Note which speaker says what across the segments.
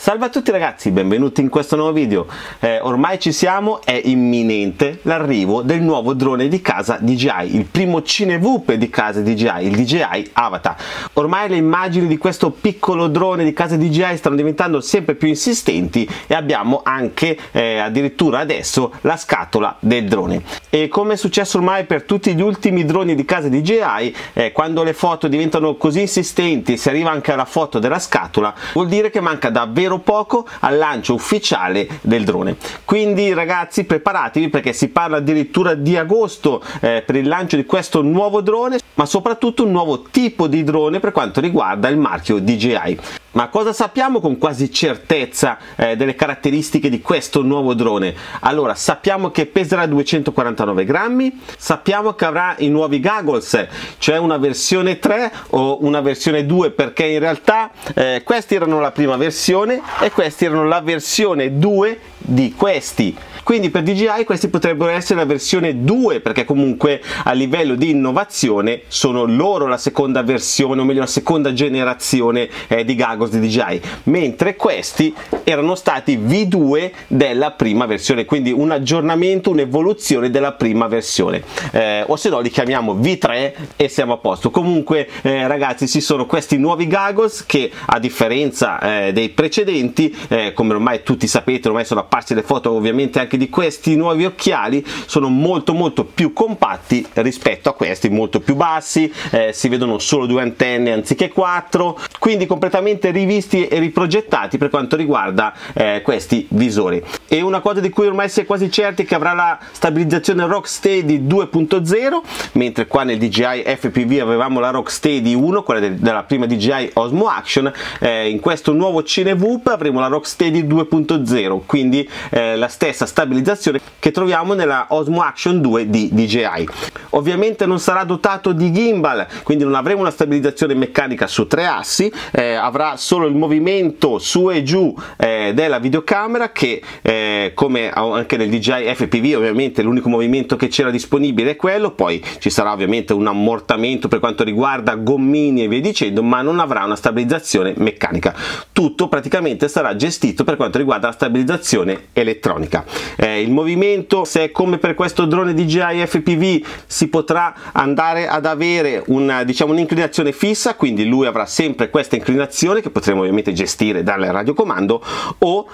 Speaker 1: Salve a tutti ragazzi, benvenuti in questo nuovo video. Ormai ci siamo, è imminente l'arrivo del nuovo drone di casa DJI, il primo cinevoop di casa DJI, il DJI Avatar. Ormai le immagini di questo piccolo drone di casa DJI stanno diventando sempre più insistenti e abbiamo anche addirittura adesso la scatola del drone. E come è successo ormai per tutti gli ultimi droni di casa DJI, quando le foto diventano così insistenti e si arriva anche alla foto della scatola, vuol dire che manca davvero poco al lancio ufficiale del drone. Quindi ragazzi, preparatevi perché si parla addirittura di agosto per il lancio di questo nuovo drone, ma soprattutto un nuovo tipo di drone per quanto riguarda il marchio DJI. Ma cosa sappiamo con quasi certezza delle caratteristiche di questo nuovo drone? Allora, sappiamo che peserà 249 grammi, sappiamo che avrà i nuovi goggles, cioè una versione 3 o una versione 2, perché in realtà questi erano la prima versione e questi erano la versione 2 di questi. Quindi per DJI questi potrebbero essere la versione 2, perché comunque a livello di innovazione sono loro la seconda versione, o meglio la seconda generazione di goggles di DJI, mentre questi erano stati V2 della prima versione, quindi un aggiornamento, un'evoluzione della prima versione, o se no li chiamiamo V3 e siamo a posto. Comunque ragazzi, ci sono questi nuovi goggles che, a differenza dei precedenti, come ormai tutti sapete, ormai sono apparse le foto ovviamente anche di questi nuovi occhiali, sono molto più compatti rispetto a questi, molto più bassi, si vedono solo 2 antenne anziché 4, quindi completamente rivisti e riprogettati per quanto riguarda questi visori. E una cosa di cui ormai si è quasi certi è che avrà la stabilizzazione Rocksteady 2.0, mentre qua nel DJI FPV avevamo la Rocksteady 1, quella della prima DJI Osmo Action. In questo nuovo cinevoop avremo la Rocksteady 2.0, quindi la stessa stabilizzazione che troviamo nella Osmo Action 2 di DJI. Ovviamente non sarà dotato di gimbal, quindi non avremo una stabilizzazione meccanica su 3 assi, avrà solo il movimento su e giù della videocamera che come anche nel DJI FPV ovviamente l'unico movimento che c'era disponibile è quello, poi ci sarà ovviamente un ammortamento per quanto riguarda gommini e via dicendo, ma non avrà una stabilizzazione meccanica. Tutto praticamente sarà gestito per quanto riguarda la stabilizzazione elettronica. Il movimento, se è come per questo drone DJI FPV, si potrà andare ad avere un'inclinazione fissa, quindi lui avrà sempre questa inclinazione che potremo ovviamente gestire dal radiocomando, o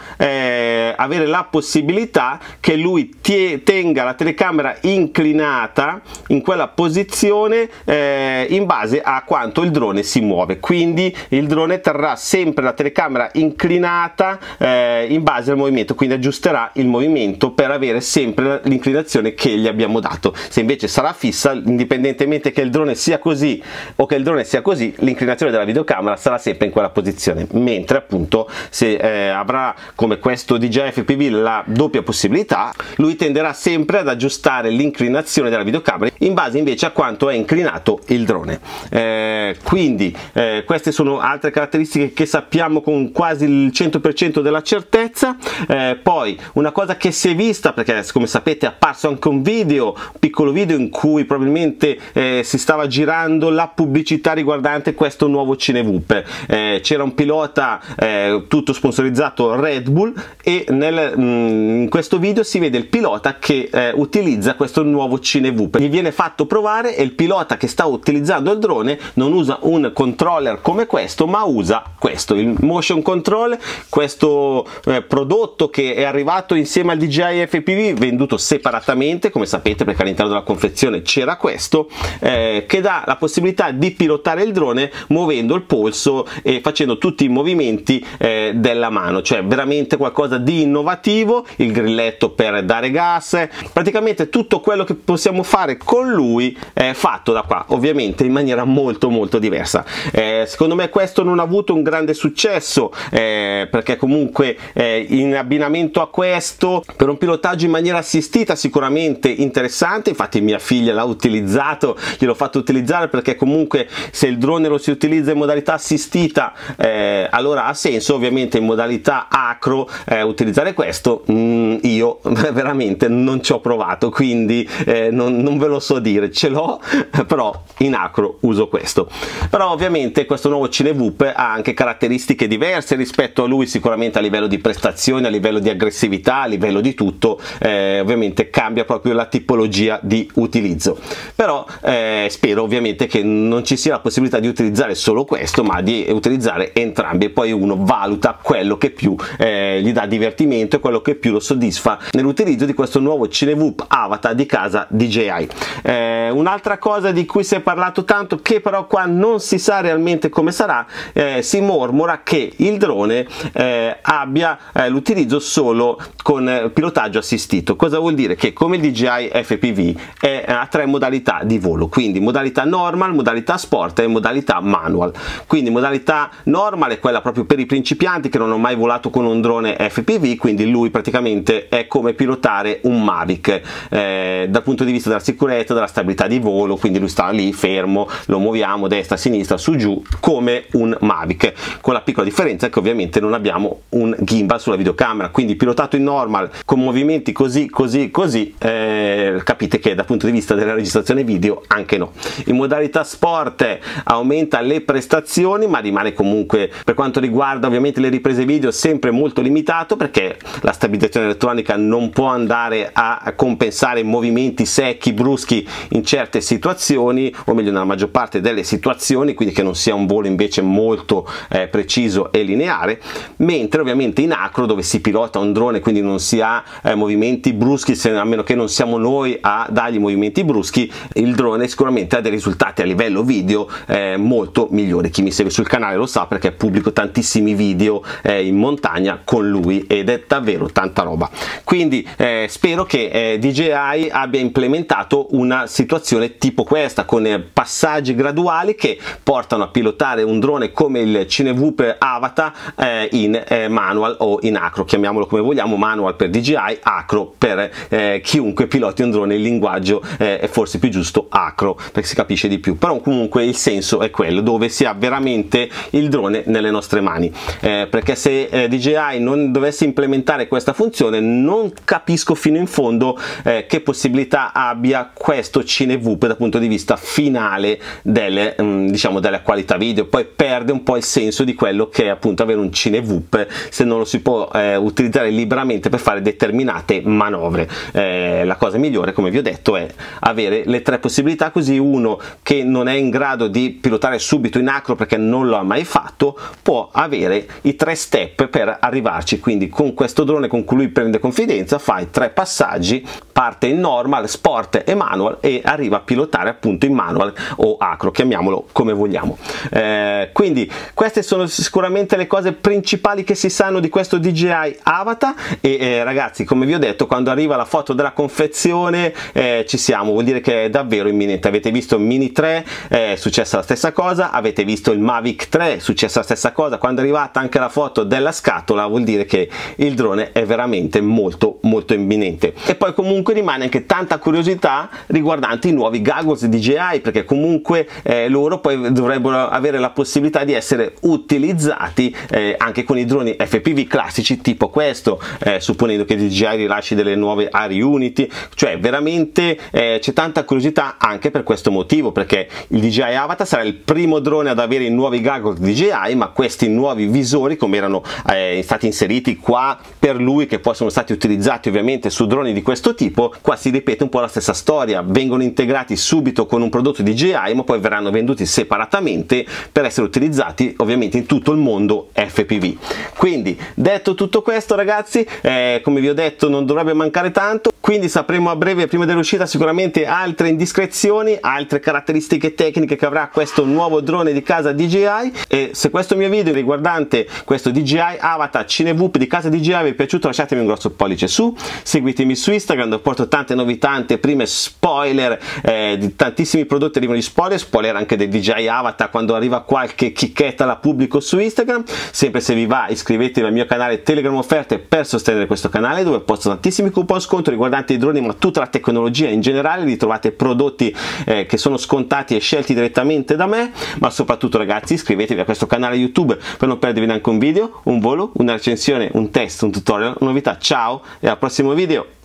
Speaker 1: avere la possibilità che lui tenga la telecamera inclinata in quella posizione in base a quanto il drone si muove. Quindi il drone terrà sempre la telecamera inclinata in base al movimento, quindi aggiusterà il movimento per avere sempre l'inclinazione che gli abbiamo dato. Se invece sarà fissa, indipendentemente che il drone sia così o che il drone sia così, l'inclinazione della videocamera sarà sempre in quella posizione, mentre appunto se avrà come questo DJI FPV la doppia possibilità, lui tenderà sempre ad aggiustare l'inclinazione della videocamera in base invece a quanto è inclinato il drone. Quindi queste sono altre caratteristiche che sappiamo con quasi il 100% della certezza. Poi una cosa che si è vista, perché come sapete è apparso anche un piccolo video in cui probabilmente si stava girando la pubblicità riguardante questo nuovo cinevoop. C'era un pilota tutto sponsorizzato Red Bull e in questo video si vede il pilota che utilizza questo nuovo cinevoop. Gli viene fatto provare e il pilota che sta utilizzando il drone non usa un controller come questo, ma usa questo, il motion control, questo prodotto che è arrivato insieme al DJI FPV, venduto separatamente come sapete, perché all'interno della confezione c'era questo, che dà la possibilità di pilotare il drone muovendo il polso e facendo tutti i movimenti della mano, cioè veramente qualcosa di innovativo. Il grilletto per dare gas, praticamente tutto quello che possiamo fare con lui è fatto da qua, ovviamente in maniera molto diversa. Secondo me questo non ha avuto un grande successo perché comunque in abbinamento a questo, per un pilotaggio in maniera assistita sicuramente interessante. Infatti mia figlia l'ha utilizzato, gliel'ho fatto utilizzare, perché comunque se il drone lo si utilizza in modalità assistita allora ha senso. Ovviamente in modalità acro utilizzare questo io veramente non ci ho provato, quindi non ve lo so dire, ce l'ho però in acro uso questo. Però ovviamente questo nuovo Cinevoop ha anche caratteristiche diverse rispetto a lui, sicuramente a livello di prestazioni, a livello di aggressività, a livello di tutto, ovviamente cambia proprio la tipologia di utilizzo. Però spero ovviamente che non ci sia la possibilità di utilizzare solo questo, ma di utilizzare entrambi, e poi uno valuta quello che più gli dà divertimento e quello che più lo soddisfa nell'utilizzo di questo nuovo Cinevoop Avatar di casa DJI. Un'altra cosa di cui si è parlato tanto, che però qua non si sa realmente come sarà, si mormora che il drone abbia l'utilizzo solo con pilotaggio assistito. Cosa vuol dire? Che come il DJI FPV ha 3 modalità di volo, quindi modalità normal, modalità sport e modalità manual. Quindi modalità normal è quella proprio per i principianti che non hanno mai volato con un drone FPV, quindi lui praticamente è come pilotare un Mavic dal punto di vista della sicurezza, della stabilità di volo, quindi lui sta lì fermo, lo muoviamo destra, sinistra, su, giù come un Mavic, con la piccola differenza che ovviamente non abbiamo un gimbal sulla videocamera. Quindi pilotato in normal con movimenti così, capite che dal punto di vista della registrazione video anche no. In modalità sport aumenta le prestazioni, ma rimane comunque, per quanto riguarda ovviamente le riprese video, sempre molto limitato, perché la stabilizzazione elettronica non può andare a compensare movimenti secchi, bruschi in certe situazioni, o meglio nella maggior parte delle situazioni, quindi che non sia un volo invece molto preciso e lineare. Mentre ovviamente in acro, dove si pilota un drone, quindi non si ha movimenti bruschi, a meno che non siamo noi a dargli movimenti bruschi, il drone sicuramente ha dei risultati a livello video molto migliori. Chi mi segue sul canale lo sa, perché pubblico tantissimi video in montagna con lui ed è davvero tanta roba. Quindi spero che DJI abbia implementato una situazione tipo questa, con passaggi graduali che portano a pilotare un drone come il Cinevoop Avatar in manual o in acro, chiamiamolo come vogliamo, manual per DJI, acro per chiunque piloti un drone. Il linguaggio è forse più giusto acro, perché si capisce di più, però comunque il senso è quello, dove si ha veramente il drone nelle nostre mani, perché se DJI non dovesse implementare questa funzione, non capisco fino in fondo che possibilità abbia questo Cinevoop dal punto di vista finale delle, diciamo, della qualità video. Poi perde un po' il senso di quello che è appunto avere un Cinevoop se non lo si può utilizzare liberamente per fare determinate manovre. La cosa migliore, come vi ho detto, è avere le 3 possibilità, così uno che non è in grado di pilotare subito in acro perché non lo ha mai fatto può avere i 3 step per arrivarci. Quindi con questo drone con cui lui prende confidenza fa i 3 passaggi, parte in normal, sport e manual e arriva a pilotare appunto in manual o acro, chiamiamolo come vogliamo. Quindi queste sono sicuramente le cose principali che si sanno di questo DJI Avatar e ragazzi, come vi ho detto, quando arriva la foto della confezione ci siamo, vuol dire che è davvero imminente. Avete visto il Mini 3, è successa la stessa cosa, avete visto il Mavic 3, è successa la stessa cosa. Quando è arrivata anche la foto della scatola vuol dire che il drone è veramente molto imminente. E poi comunque rimane anche tanta curiosità riguardante i nuovi goggles DJI, perché comunque loro poi dovrebbero avere la possibilità di essere utilizzati anche con i droni FPV classici tipo questo, supponendo che DJI rilasci delle nuove Air Unity. Cioè veramente c'è tanta curiosità anche per questo motivo, perché il DJI Avatar sarà il primo drone ad avere i nuovi goggles DJI, ma questi nuovi visori, come erano stati inseriti qua per lui, che poi sono stati utilizzati ovviamente su droni di questo tipo, qua si ripete un po' la stessa storia, vengono integrati subito con un prodotto DJI ma poi verranno venduti separatamente per essere utilizzati ovviamente in tutto il mondo FPV. Quindi detto tutto questo ragazzi, come vi ho detto non dovrebbe mancare tanto, quindi sapremo a breve, prima dell'uscita, sicuramente altre indiscrezioni, altre caratteristiche tecniche che avrà questo nuovo drone di casa DJI. E se questo mio video riguardante questo DJI Avatar Cinevoop di casa DJI vi è piaciuto, lasciatemi un grosso pollice su, seguitemi su Instagram dove porto tante novità, anteprime, spoiler di tantissimi prodotti, arrivano gli spoiler anche del DJI Avatar. Quando arriva qualche chicchetta la pubblico su Instagram. Sempre, se vi va, iscrivetevi al mio canale canale Telegram offerte per sostenere questo canale, dove posto tantissimi coupon sconto riguardanti i droni, ma tutta la tecnologia in generale. Li trovate prodotti che sono scontati e scelti direttamente da me. Ma soprattutto, ragazzi, iscrivetevi a questo canale YouTube per non perdervi neanche un video, un volo, una recensione, un test, un tutorial, una novità. Ciao e al prossimo video.